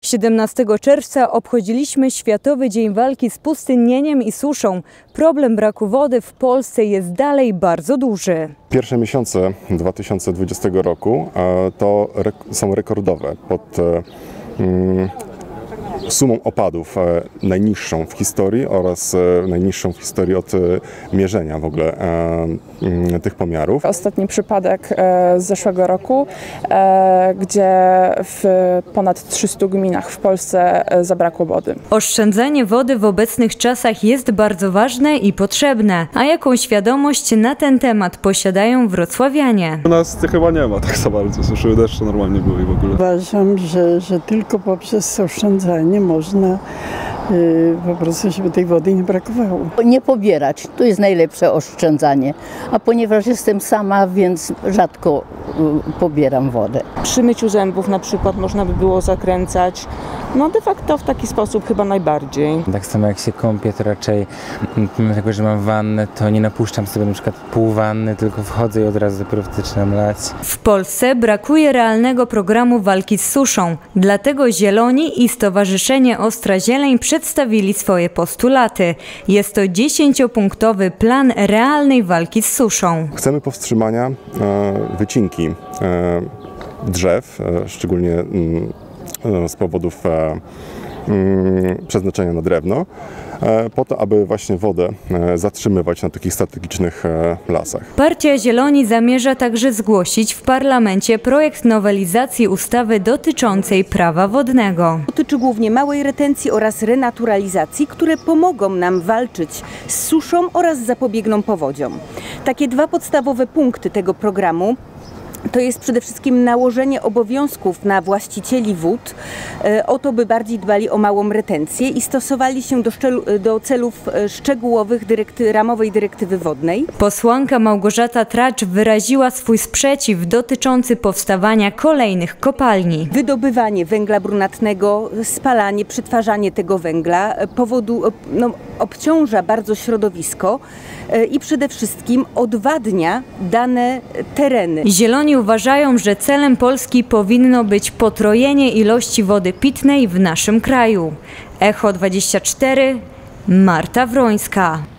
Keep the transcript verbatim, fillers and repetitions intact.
siedemnastego czerwca obchodziliśmy Światowy Dzień Walki z Pustynnieniem i Suszą. Problem braku wody w Polsce jest dalej bardzo duży. Pierwsze miesiące dwa tysiące dwudziestego roku to są rekordowe pod mm, sumą opadów najniższą w historii oraz najniższą w historii od mierzenia w ogóle tych pomiarów. Ostatni przypadek z zeszłego roku, gdzie w ponad trzystu gminach w Polsce zabrakło wody. Oszczędzanie wody w obecnych czasach jest bardzo ważne i potrzebne. A jaką świadomość na ten temat posiadają wrocławianie? U nas chyba nie ma tak za bardzo, suszyły deszcze normalnie były w ogóle. Uważam, że, że tylko poprzez oszczędzanie można yy, po prostu, żeby tej wody nie brakowało. Nie pobierać, to jest najlepsze oszczędzanie. A ponieważ jestem sama, więc rzadko yy, pobieram wodę. Przy myciu zębów na przykład można by było zakręcać. No de facto w taki sposób chyba najbardziej. Tak samo jak się kąpię, to raczej mimo tego, że mam wannę, to nie napuszczam sobie na przykład pół wanny, tylko wchodzę i od razu dopiero zaczynam lać. W Polsce brakuje realnego programu walki z suszą. Dlatego Zieloni i Stowarzyszenie Ostra Zieleń przedstawili swoje postulaty. Jest to dziesięciopunktowy plan realnej walki z suszą. Chcemy powstrzymania e, wycinki e, drzew, e, szczególnie e, z powodów e, mm, przeznaczenia na drewno, e, po to, aby właśnie wodę e, zatrzymywać na takich strategicznych e, lasach. Partia Zieloni zamierza także zgłosić w parlamencie projekt nowelizacji ustawy dotyczącej prawa wodnego. Dotyczy głównie małej retencji oraz renaturalizacji, które pomogą nam walczyć z suszą oraz zapobiegną powodziom. Takie dwa podstawowe punkty tego programu to jest przede wszystkim nałożenie obowiązków na właścicieli wód o to, by bardziej dbali o małą retencję i stosowali się do, do celów szczegółowych dyrekty, ramowej dyrektywy wodnej. Posłanka Małgorzata Tracz wyraziła swój sprzeciw dotyczący powstawania kolejnych kopalni. Wydobywanie węgla brunatnego, spalanie, przetwarzanie tego węgla powodu, no, obciąża bardzo środowisko i przede wszystkim odwadnia dane tereny. Zieloni uważają, że celem Polski powinno być potrojenie ilości wody pitnej w naszym kraju. Echo dwadzieścia cztery, Marta Wrońska.